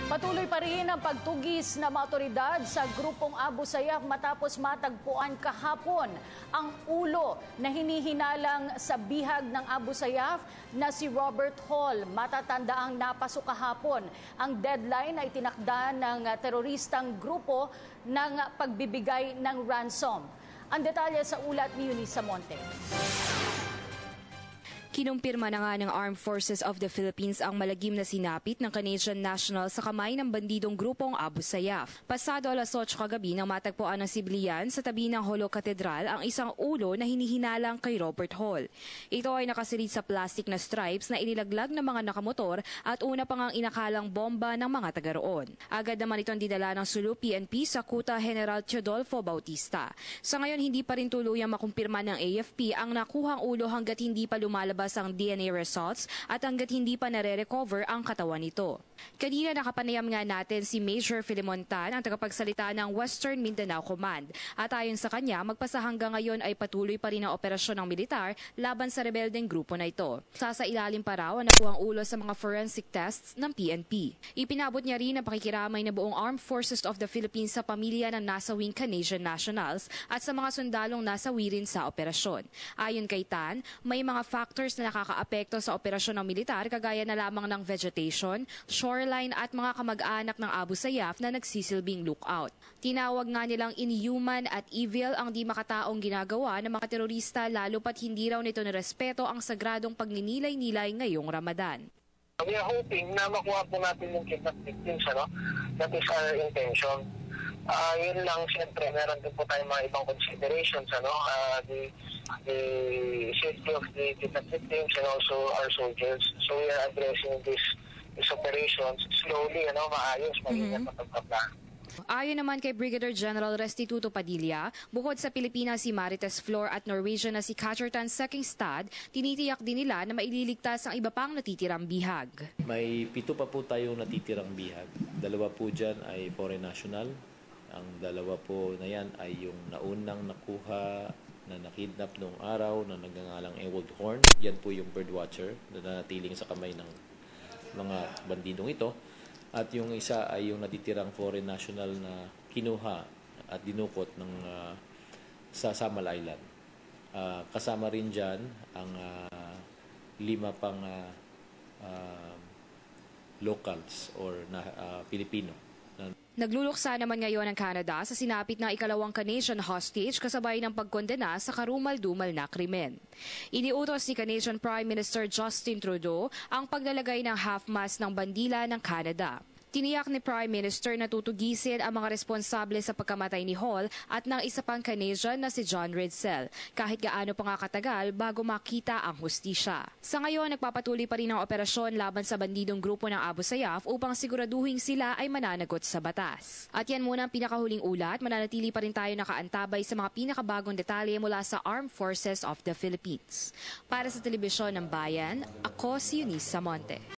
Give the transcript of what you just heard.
Patuloy pa rin ang pagtugis ng mga otoridad sa grupong Abu Sayyaf matapos matagpuan kahapon ang ulo na hinihinalang sa bihag ng Abu Sayyaf na si Robert Hall. Matatandaang napasok kahapon. Ang deadline ay tinakda ng teroristang grupo ng pagbibigay ng ransom. Ang detalye sa ulat ni Eunice Samonte. Kinumpirma na nga ng Armed Forces of the Philippines ang malagim na sinapit ng Canadian national sa kamay ng bandidong grupong Abu Sayyaf. Pasado alas 8 kagabi nang matagpuan ng sibilyan sa tabi ng Holo Cathedral ang isang ulo na hinihinalang kay Robert Hall. Ito ay nakasilid sa plastic na stripes na inilaglag ng mga nakamotor at una pang ang inakalang bomba ng mga taga roon. Agad naman itong dinala ng Sulu PNP sa Kuta General Teodolfo Bautista. Sa ngayon hindi pa rin tuluyang makumpirma ng AFP ang nakuhang ulo hanggat hindi pa lumalabas ang DNA results at hanggat hindi pa nare-recover ang katawan nito. Kanina nakapanayam nga natin si Major Filimon Tan, ang tagapagsalita ng Western Mindanao Command. At ayon sa kanya, magpasa hanggang ngayon ay patuloy pa rin ang operasyon ng militar laban sa rebeldeng grupo na ito. Sasailalim pa raw ang nakuhang ulo sa mga forensic tests ng PNP. Ipinabot niya rin ang pakikiramay ng buong Armed Forces of the Philippines sa pamilya ng nasawing Canadian nationals at sa mga sundalong nasawi rin sa operasyon. Ayon kay Tan, may mga factors na nakakaapekto sa operasyon ng militar kagaya na lamang ng vegetation, shoreline at mga kamag-anak ng Abu Sayyaf na nagsisilbing lookout. Tinawag nga nilang inhuman at evil ang di makataong ginagawa ng mga terorista lalo pat hindi raw nito nirespeto ang sagradong pagninilay-nilay ngayong Ramadan. We are hoping na makuha po natin yung kidnap victims, That is our intention. Yun lang, siyempre, meron din po tayong mga ibang considerations, the safety of the kidnap victims and also our soldiers. So we are addressing these operations slowly, maayos, malingat at pagpapla. Ayon naman kay Brigadier General Restituto Padilla, bukod sa Pilipinas si Marites Flor at Norwegian na si Cachertan Sekingstad, tinitiyak din nila na maililigtas ang iba pang natitirang bihag. May 7 pa po tayong natitirang bihag. 2 po dyan ay foreign national. Ang 2 po na yan ay yung naunang nakuha na nakidnap noong araw na nagngangalang Ewald Horn. Yan po yung birdwatcher na nanatiling sa kamay ng mga bandidong ito. At yung isa ay yung natitirang foreign national na kinuha at dinukot sa Samal Island. Kasama rin dyan ang 5 pang locals or Pilipino. Nagluluksa naman ngayon ang Canada sa sinapit na ikalawang Canadian hostage kasabay ng pagkondena sa karumal-dumal na krimen. Iniutos ni Canadian Prime Minister Justin Trudeau ang paglalagay ng half-mast ng bandila ng Canada. Tiniyak ni Prime Minister na tutugisin ang mga responsable sa pagkamatay ni Hall at ng isa pang Canadian na si John Ridsell, kahit gaano pa nga katagal bago makita ang hustisya. Sa ngayon, nagpapatuloy pa rin ang operasyon laban sa bandidong grupo ng Abu Sayyaf upang siguraduhin sila ay mananagot sa batas. At yan muna ang pinakahuling ulat, mananatili pa rin tayo nakaantabay sa mga pinakabagong detalye mula sa Armed Forces of the Philippines. Para sa Telebisyon ng Bayan, ako si Eunice Samonte.